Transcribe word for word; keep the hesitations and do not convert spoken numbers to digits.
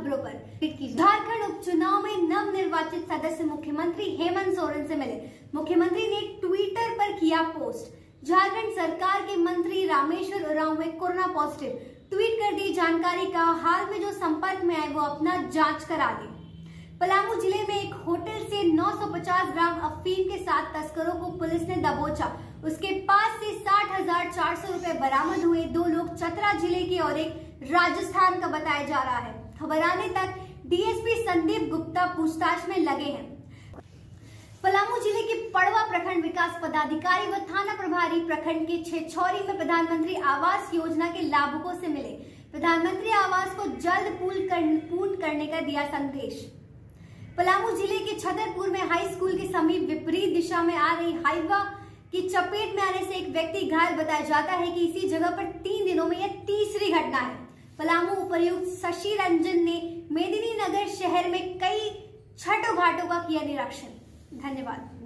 खबरों पर। झारखंड उपचुनाव में नव निर्वाचित सदस्य मुख्यमंत्री हेमंत सोरेन से मिले। मुख्यमंत्री ने ट्विटर पर किया पोस्ट। झारखंड सरकार के मंत्री रामेश्वर उरांव में कोरोना पॉजिटिव, ट्वीट कर दी जानकारी का हाल में जो संपर्क में आए वो अपना जांच करा दे। पलामू जिले में एक होटल से नौ सौ पचास ग्राम अफीम के साथ तस्करों को पुलिस ने दबोचा। उसके पास से साठ हजार चार सौ रुपए बरामद हुए। दो लोग चतरा जिले के और एक राजस्थान का बताया जा रहा है। खबर आने तक डीएसपी संदीप गुप्ता पूछताछ में लगे हैं। पलामू जिले के पड़वा प्रखंड विकास पदाधिकारी व थाना प्रभारी प्रखंड के छेछौरी में प्रधानमंत्री आवास योजना के लाभुकों से मिले। प्रधानमंत्री आवास को जल्द पूर्ण करने का दिया संदेश। पलामू जिले के छतरपुर में हाई स्कूल के समीप विपरीत दिशा में आ रही हाईवा की चपेट में आने से एक व्यक्ति घायल बताया जाता है कि इसी जगह पर तीन दिनों में यह तीसरी घटना है। पलामू उपायुक्त शशि रंजन ने मेदिनीनगर शहर में कई छठों घाटों का किया निरीक्षण। धन्यवाद।